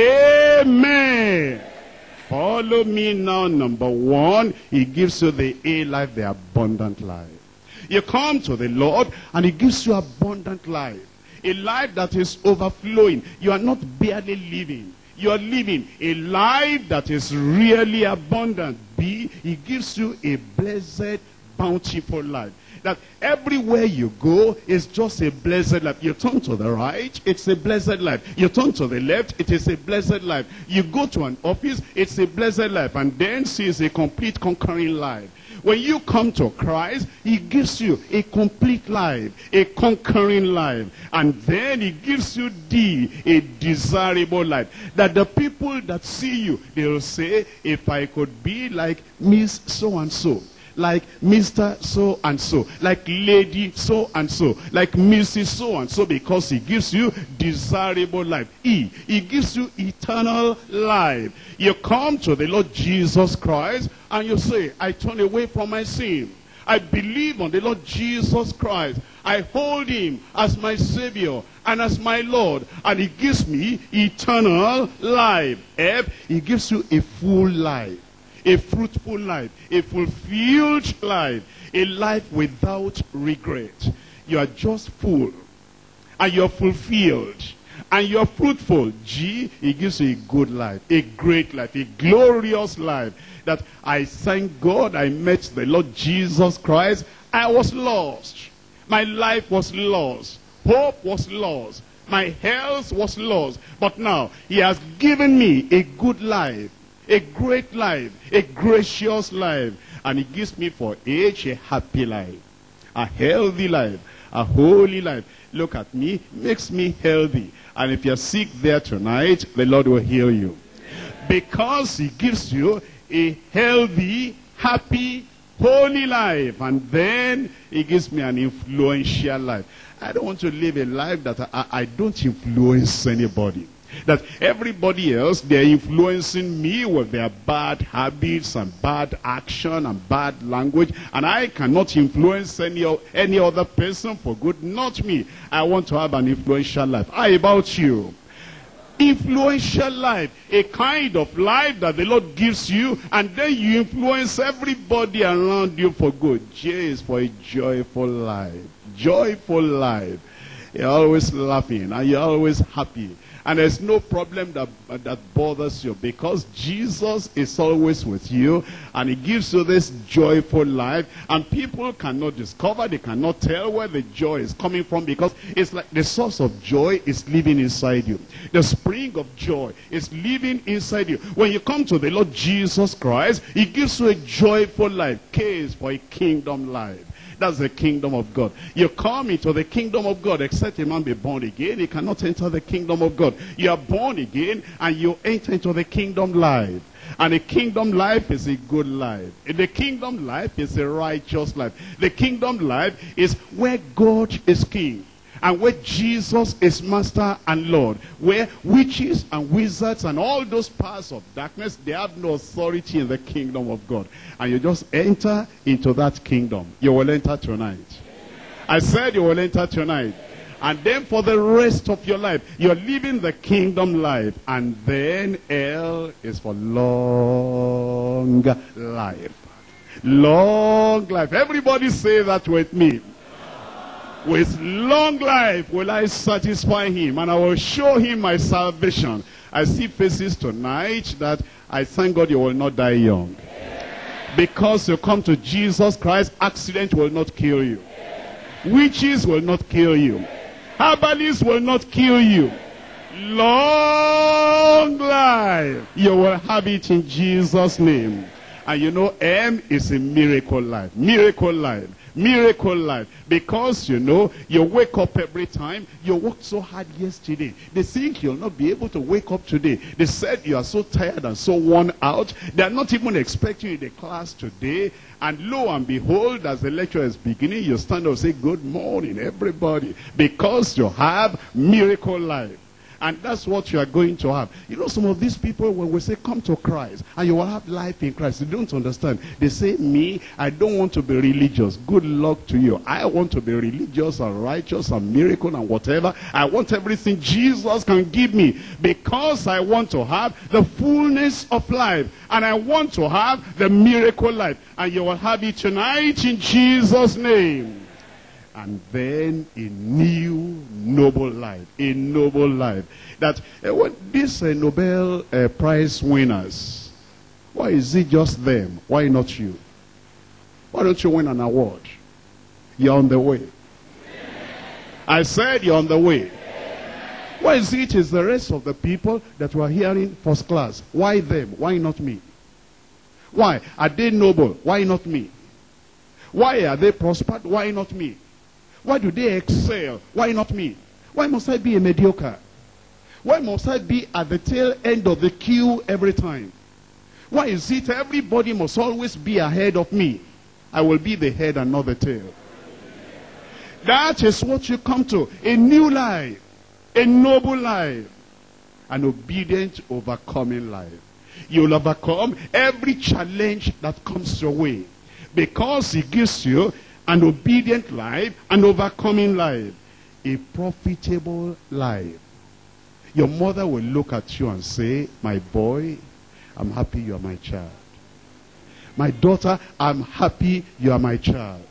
Amen. Follow me now. Number one, he gives you the A life, the abundant life. You come to the Lord and he gives you abundant life. A life that is overflowing. You are not barely living. You are living a life that is really abundant. B, he gives you a blessed, bountiful life. That everywhere you go is just a blessed life. You turn to the right, it's a blessed life. You turn to the left, it is a blessed life. You go to an office, it's a blessed life. And then sees a complete conquering life. When you come to Christ, he gives you a complete life, a conquering life. And then he gives you D, a desirable life. That the people that see you, they'll say, if I could be like Miss So-and-so, like Mr. So-and-so, like Lady so-and-so, like Mrs. so-and-so, because he gives you desirable life. E, he gives you eternal life. You come to the Lord Jesus Christ and you say, I turn away from my sin. I believe on the Lord Jesus Christ. I hold him as my Savior and as my Lord. And he gives me eternal life. F, he gives you a full life. A fruitful life, a fulfilled life, a life without regret. You are just full, and you're fulfilled, and you're fruitful. G, he gives you a good life, a great life, a glorious life. That I thank God I met the Lord Jesus Christ. I was lost. My life was lost. Hope was lost. My health was lost. But now, he has given me a good life. A great life, a gracious life. And he gives me for each a happy life, a healthy life, a holy life. Look at me, makes me healthy. And if you're sick there tonight, the Lord will heal you. Because he gives you a healthy, happy, holy life. And then he gives me an influential life. I don't want to live a life that I don't influence anybody. That everybody else, they're influencing me with their bad habits and bad action and bad language. And I cannot influence any other person for good. Not me. I want to have an influential life. How about you? Influential life. A kind of life that the Lord gives you. And then you influence everybody around you for good. J is for a joyful life. Joyful life. You're always laughing and you're always happy. And there's no problem that bothers you, because Jesus is always with you and he gives you this joyful life. And people cannot discover, they cannot tell where the joy is coming from, because it's like the source of joy is living inside you. The spring of joy is living inside you. When you come to the Lord Jesus Christ, he gives you a joyful life. K is for a kingdom life. That's the kingdom of God. You come into the kingdom of God. Except a man be born again, he cannot enter the kingdom of God. You are born again and you enter into the kingdom life. And the kingdom life is a good life. The kingdom life is a righteous life. The kingdom life is where God is king. And where Jesus is master and Lord. Where witches and wizards and all those powers of darkness, they have no authority in the kingdom of God. And you just enter into that kingdom. You will enter tonight. I said you will enter tonight. And then for the rest of your life, you're living the kingdom life. And then L is for long life. Long life. Everybody say that with me. With long life will I satisfy him, and I will show him my salvation. I see faces tonight that I thank God you will not die young. Because you come to Jesus Christ, accident will not kill you. Witches will not kill you. Herbalists will not kill you. Long life, you will have it in Jesus' name. And you know, M is a miracle life. Miracle life. miracle life. Because, you know, you wake up every time. You worked so hard yesterday. They think you'll not be able to wake up today. They said you are so tired and so worn out. They are not even expecting you in the class today. And lo and behold, as the lecture is beginning, you stand up and say, good morning, everybody. Because you have miracle life. And that's what you are going to have. You know, some of these people, when we say, come to Christ, and you will have life in Christ, they don't understand. They say, me, I don't want to be religious. Good luck to you. I want to be religious and righteous and miracle and whatever. I want everything Jesus can give me, because I want to have the fullness of life. And I want to have the miracle life. And you will have it tonight in Jesus' name. And then a new noble life, a noble life. That what these Nobel Prize winners, why is it just them? Why not you? Why don't you win an award? You're on the way. I said you're on the way. Why is it is the rest of the people that were hearing first class? Why them? Why not me? Why are they noble? Why not me? Why are they prospered? Why not me? Why do they excel? Why not me? Why must I be a mediocre? Why must I be at the tail end of the queue every time? Why is it everybody must always be ahead of me? I will be the head and not the tail. That is what you come to. A new life. A noble life. An obedient, overcoming life. You'll overcome every challenge that comes your way. Because he gives you an obedient life, an overcoming life, a profitable life. Your mother will look at you and say, my boy, I'm happy you are my child. My daughter, I'm happy you are my child.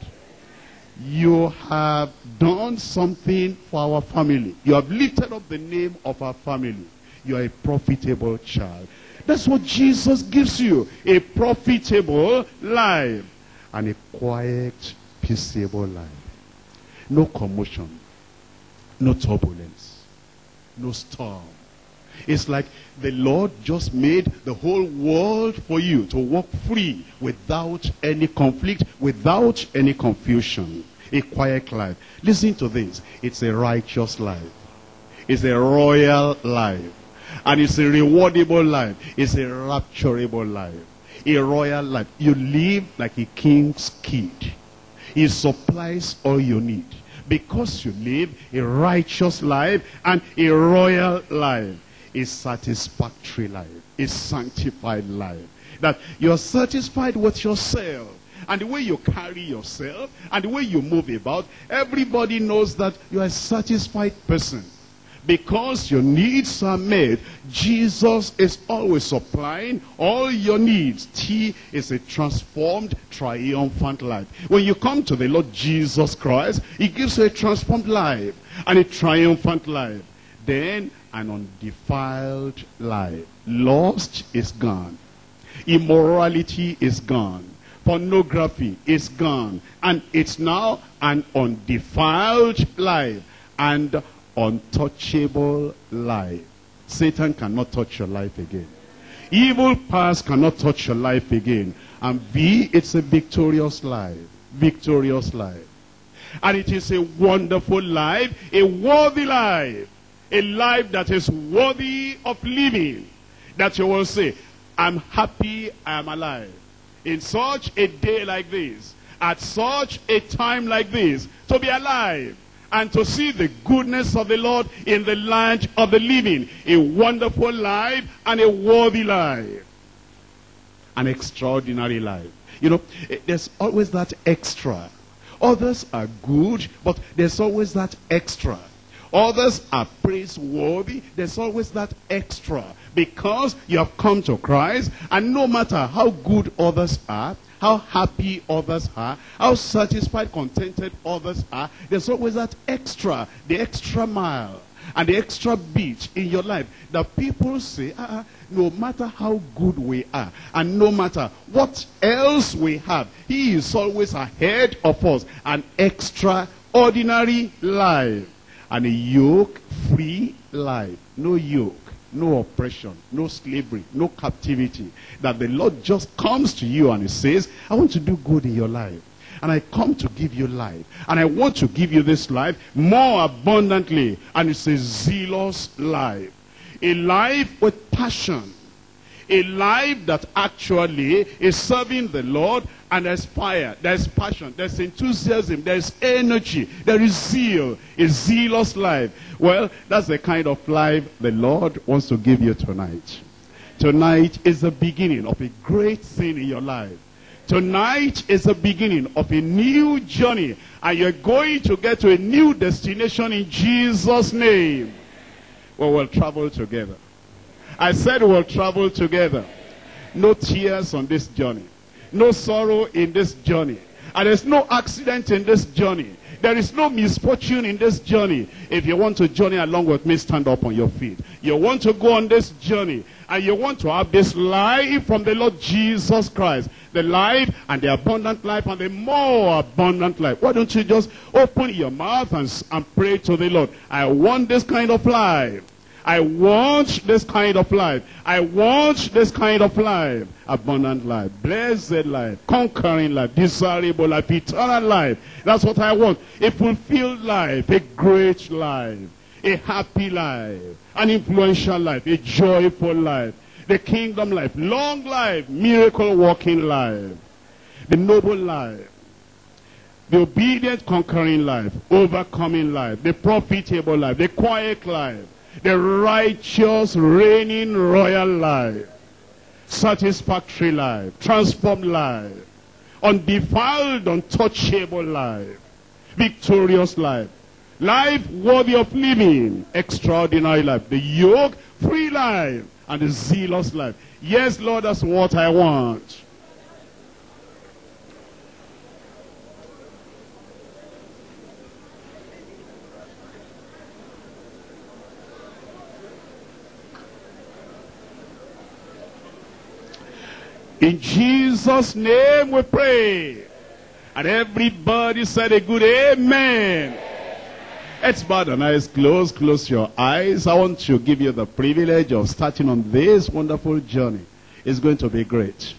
You have done something for our family. You have lifted up the name of our family. You are a profitable child. That's what Jesus gives you, a profitable life and a quiet, peaceable life. No commotion, no turbulence, no storm. It's like the Lord just made the whole world for you to walk free without any conflict, without any confusion. A quiet life. Listen to this. It's a righteous life. It's a royal life. And it's a rewardable life. It's a rapturable life. A royal life. You live like a king's kid. He supplies all you need. Because you live a righteous life and a royal life. A satisfactory life. A sanctified life. That you're satisfied with yourself. And the way you carry yourself. And the way you move about. Everybody knows that you are a satisfied person. Because your needs are met. Jesus is always supplying all your needs. T is a transformed, triumphant life. When you come to the Lord Jesus Christ, he gives you a transformed life and a triumphant life. Then an undefiled life. Lust is gone. Immorality is gone. Pornography is gone. And it's now an undefiled life. And untouchable life. Satan cannot touch your life again. Evil powers cannot touch your life again. And V, it's a victorious life. Victorious life. And it is a wonderful life, a worthy life. A life that is worthy of living. That you will say, I'm happy I am alive. In such a day like this, at such a time like this, to be alive. And to see the goodness of the Lord in the land of the living. A wonderful life and a worthy life. An extraordinary life. You know, there's always that extra. Others are good, but there's always that extra. Others are praiseworthy. There's always that extra. Because you have come to Christ, and no matter how good others are, how happy others are, how satisfied, contented others are, there's always that extra, the extra mile, and the extra bit in your life that people say, no matter how good we are, and no matter what else we have, he is always ahead of us. An extraordinary life, and a yoke-free life. No yoke. No oppression, no slavery, no captivity. That the Lord just comes to you and he says, I want to do good in your life. and I come to give you life. And I want to give you this life more abundantly. And it's a zealous life. A life with passion. A life that actually is serving the Lord, and there's fire, there's passion, there's enthusiasm, there's energy, there is zeal, a zealous life. Well, that's the kind of life the Lord wants to give you tonight. Tonight is the beginning of a great thing in your life. Tonight is the beginning of a new journey, and you're going to get to a new destination in Jesus' name. Well, we'll travel together. I said we'll travel together. No tears on this journey. No sorrow in this journey. And there's no accident in this journey. There is no misfortune in this journey. If you want to journey along with me, stand up on your feet. You want to go on this journey, and you want to have this life from the Lord Jesus Christ. The life and the abundant life and the more abundant life. Why don't you just open your mouth and pray to the Lord? I want this kind of life. I want this kind of life. I want this kind of life. Abundant life, blessed life, conquering life, desirable life, eternal life. That's what I want. A fulfilled life, a great life, a happy life, an influential life, a joyful life, the kingdom life, long life, miracle working life, the noble life, the obedient conquering life, overcoming life, the profitable life, the quiet life, the righteous, reigning, royal life, satisfactory life, transformed life, undefiled, untouchable life, victorious life, life worthy of living, extraordinary life, the yoke-free life, and the zealous life. Yes, Lord, that's what I want. In Jesus' name we pray. And everybody said a good amen. Let's bow the eyes close. Close your eyes. I want to give you the privilege of starting on this wonderful journey. It's going to be great.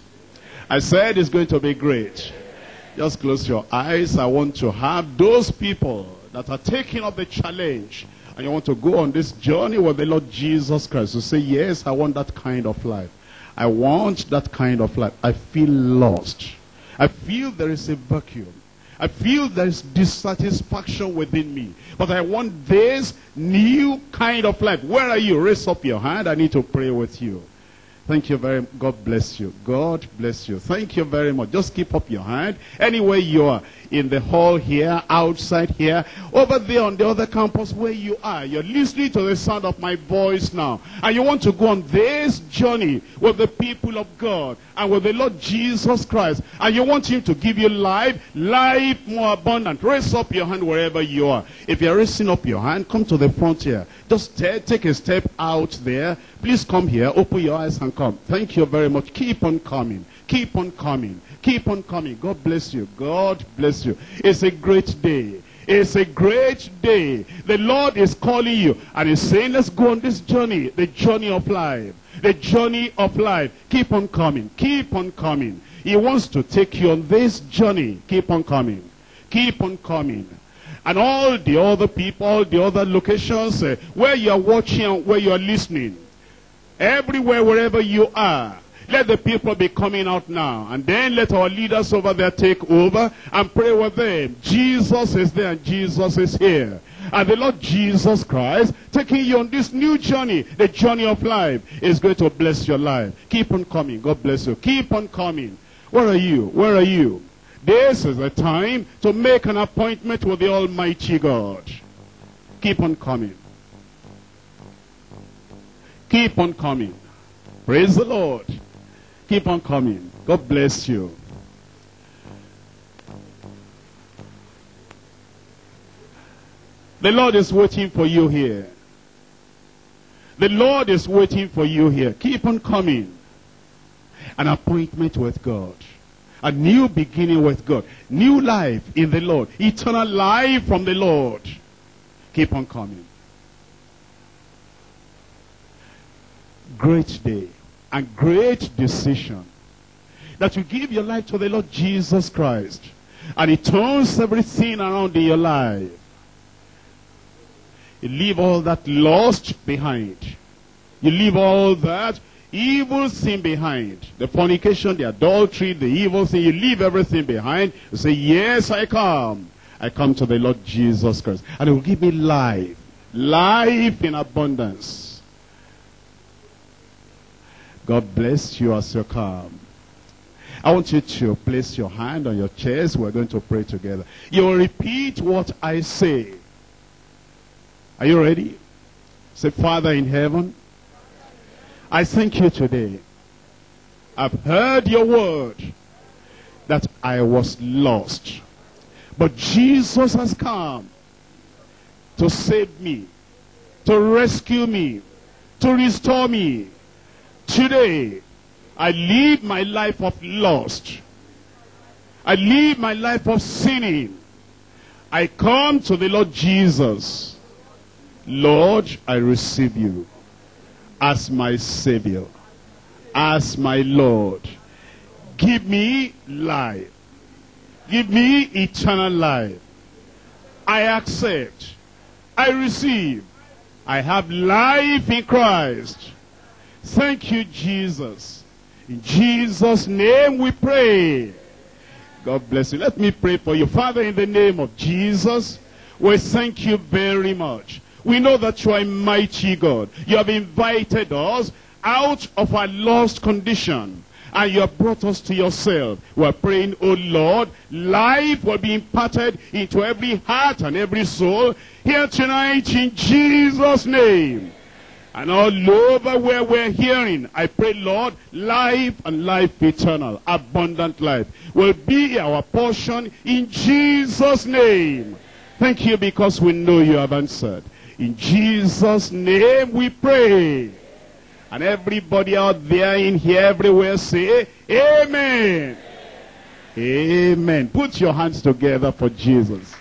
I said it's going to be great. Just close your eyes. I want to have those people that are taking up the challenge, and you want to go on this journey with the Lord Jesus Christ, to say, yes, I want that kind of life. I want that kind of life. I feel lost. I feel there is a vacuum. I feel there is dissatisfaction within me. But I want this new kind of life. Where are you? Raise up your hand. I need to pray with you. Thank you very much. God bless you. God bless you. Thank you very much. Just keep up your hand. Anywhere you are, in the hall here, outside here, over there on the other campus where you are. You're listening to the sound of my voice now. And you want to go on this journey with the people of God and with the Lord Jesus Christ. And you want him to give you life, life more abundant. Raise up your hand wherever you are. If you're raising up your hand, come to the front here. Just take a step out there. Please come here. Open your eyes and come. Thank you very much. Keep on coming. Keep on coming. Keep on coming. God bless you. God bless you. It's a great day. It's a great day. The Lord is calling you and he's saying, let's go on this journey. The journey of life. The journey of life. Keep on coming. Keep on coming. He wants to take you on this journey. Keep on coming. Keep on coming. And all the other people, the other locations where you are watching, where you are listening, everywhere, wherever you are, let the people be coming out now. And then let our leaders over there take over and pray with them. Jesus is there and Jesus is here. And the Lord Jesus Christ taking you on this new journey, the journey of life, is going to bless your life. Keep on coming. God bless you. Keep on coming. Where are you? Where are you? This is the time to make an appointment with the Almighty God. Keep on coming. Keep on coming. Praise the Lord. Keep on coming. God bless you. The Lord is waiting for you here. The Lord is waiting for you here. Keep on coming. An appointment with God. A new beginning with God. New life in the Lord. Eternal life from the Lord. Keep on coming. Great day and great decision that you give your life to the Lord Jesus Christ. And it turns everything around in your life. You leave all that lust behind. You leave all that evil thing behind. The fornication, the adultery, the evil thing. You leave everything behind. You say, yes, I come. I come to the Lord Jesus Christ. And He will give me life. Life in abundance. God bless you as you come. I want you to place your hand on your chest. We're going to pray together. You will repeat what I say. Are you ready? Say, Father in heaven, I thank you today. I've heard your word that I was lost. But Jesus has come to save me, to rescue me, to restore me. Today, I live my life of lust. I live my life of sinning. I come to the Lord Jesus. Lord, I receive you as my Savior, as my Lord. Give me life. Give me eternal life. I accept. I receive. I have life in Christ. Thank you, Jesus. In Jesus' name we pray. God bless you. Let me pray for you. Father, in the name of Jesus, we thank you very much. We know that you are a mighty God. You have invited us out of our lost condition, and you have brought us to yourself. We are praying, oh Lord, life will be imparted into every heart and every soul here tonight in Jesus' name. And all over where we're hearing, I pray, Lord, life and life eternal, abundant life, will be our portion in Jesus' name. Thank you, because we know you have answered. In Jesus' name we pray. And everybody out there, in here, everywhere, say, Amen. Amen. Put your hands together for Jesus.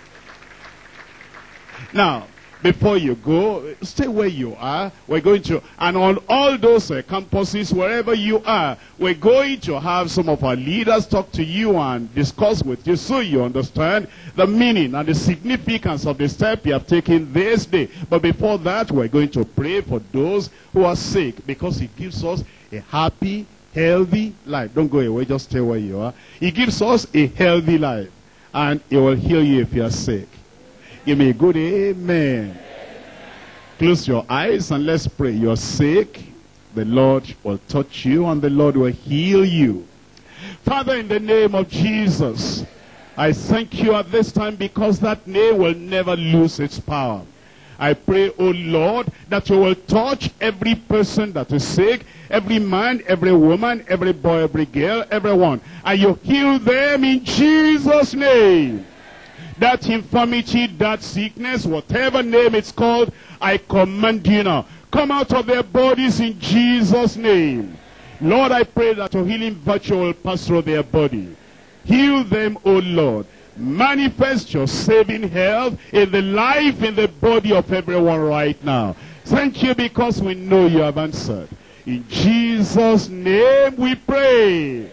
Now, before you go, stay where you are. We're going to, and on all those campuses, wherever you are, we're going to have some of our leaders talk to you and discuss with you so you understand the meaning and the significance of the step you have taken this day. But before that, we're going to pray for those who are sick, because it gives us a happy, healthy life. Don't go away, just stay where you are. He gives us a healthy life, and He will heal you if you are sick. Give me a good amen. Close your eyes and let's pray. You're sick, the Lord will touch you and the Lord will heal you. Father, in the name of Jesus, I thank you at this time, because that name will never lose its power. I pray, oh Lord, that you will touch every person that is sick, every man, every woman, every boy, every girl, everyone, and you heal them in Jesus' name. That infirmity, that sickness, whatever name it's called, I command you now, come out of their bodies in Jesus' name. Lord, I pray that your healing virtue will pass through their body. Heal them, O Lord. Manifest your saving health in the life, in the body of everyone right now. Thank you, because we know you have answered. In Jesus' name we pray.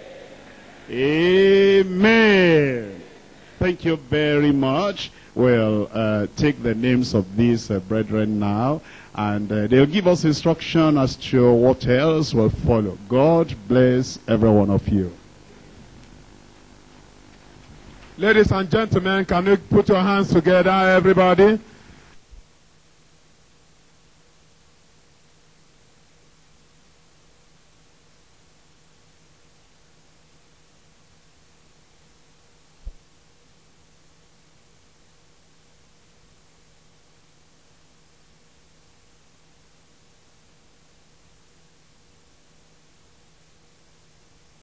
Amen. Thank you very much. We'll take the names of these brethren now, and they'll give us instruction as to what else will follow. God bless every one of you. Ladies and gentlemen, can you put your hands together, everybody?